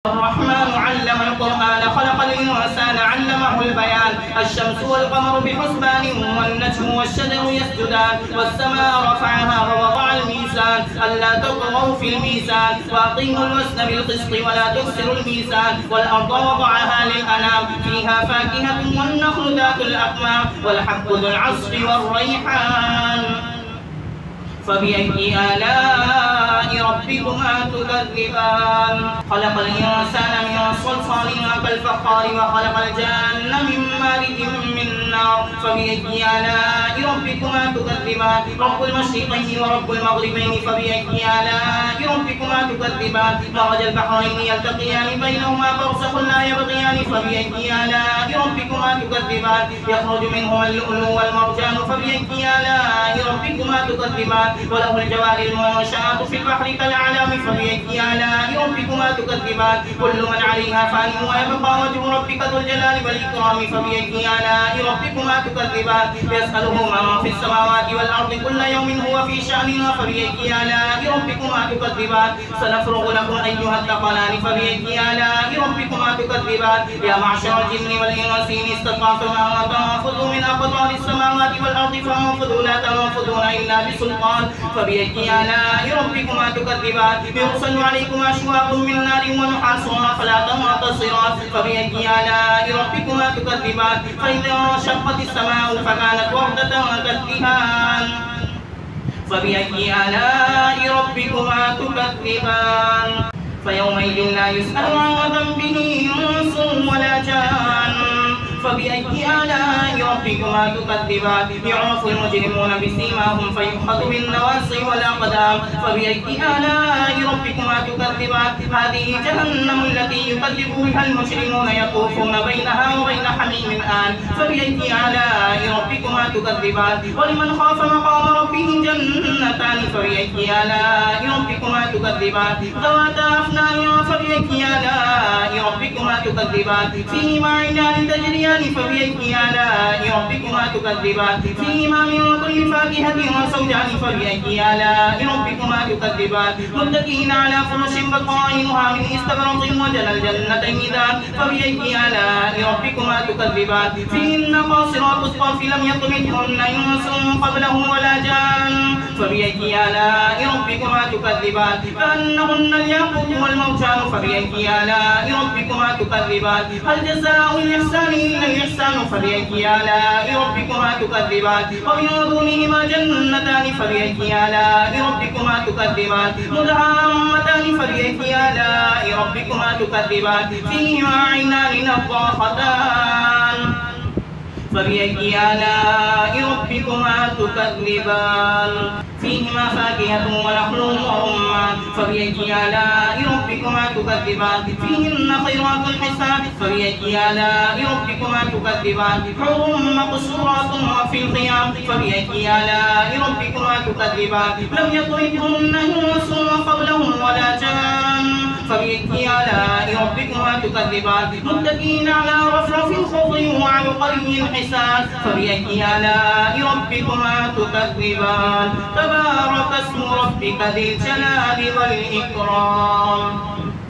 الرحمن علم القرآن خلق الإنسان علمه البيان الشمس والقمر بحسبان والنجم والشجر يسجدان والسماء رفعها ووضع الميزان ألا تطغوا في الميزان وأقيموا الوزن بالقسط ولا تخسروا الميزان والأرض وضعها للأنام فيها فاكهة والنخل ذات الأكمام والحب ذو العصف والريحان فبأي آلاء ربكما تكذبان خلق الإنسان من صلصال كالفخار وخلق الجن من مارج من نار فبأي آلاء ربكما تكذبان رب المشرقين ورب المغربين فبأي آلاء ربكما تكذبان مرج البحرين يلتقيان بينهما برزخ لا يبغيان فبأي آلاء ربكما تكذبان يخرج منهما اللؤلؤ والمرجان فبأي آلاء ربكما تكذبان وله الجوار المنشآت في البحر كالأعلام فبأي آلاء ربكما تكذبان كل من عليها فان ويبقى وجه ربك ذو الجلال والإكرام فبأي آلاء ربكما تكذبان يسأله من في السماوات والأرض كل يوم هو في شأن فبأي آلاء ربكما تكذبان سنفرغ لكم أيها الثقلان فبأي آلاء ربكما تكذبان يا معشر الجن والإنس إن استطعتم أن تنفذوا من أقطار السماوات والأرض فانفذوا لا تنفذون إلا بسلطان فبأي آلاء ربكما تكذبان يرسل عليكما شواظ من نار ونحاس فلا تنتصران فبأي آلاء ربكما تكذبان فإذا انشقت السماء فكانت وردة كالدهان فبأي آلاء ربكما تكذبان فيومئذ لا يسأل عن ذنبه إنس ولا جان فبأي آلاء ربكما تكذبان يعرف المجرمون بسيماهم فيؤخذ بالنواصي والأقدام فبأي آلاء ربكما تكذبان هذه جهنم التي يكذب بها المجرمون يطوفون بينها وبين حميم آن فبأي آلاء ربكما تكذبان ولمن خاف مقام ربه جنتان فبأي آلاء ربكما تكذبان ذواتا أفنان فبأي آلاء ربكما تكذبان فيهما عينان تجريان فبأي آلاء ربكما تكذبان فيهما من كل فاكهة وزوجان فبأي آلاء ربكما تكذبان متكئين على فرش بطائنها من استبرق وجنى الجنتين ذان فبأي آلاء ربكما تكذبان فيهن قاصرات الطرف لم يطمثهن إنس قبلهم ولا جان فبأي آلاء ربكما تكذبان كأنهن الياقوت والمرجان فبأي آلاء ربكما تكذبان هل جزاء الإحسان إلا الإحسان فبأي آلاء ربكما تكذبان ومن دونهما جنتان فبأي آلاء ربكما تكذبان مدهامتان فبأي آلاء ربكما تكذبان فيهما عينان نضاختان فبأي آلاء ربكما تكذبان فيهما فاكهة ونخل ورمان فبأي آلاء ربكما تكذبان فيهن خيرات الحسان فبأي آلاء ربكما تكذبان حور مقصورات وفي الخيام فبأي آلاء ربكما تكذبان لم يطمثهن إنس قبلهم ولا جان فبأي آلاء ربكما تكذبان متكئين على رفرف خضر وعبقري حسان فبأي آلاء ربكما تكذبان تبارك اسم ربك ذي الجلال والإكرام.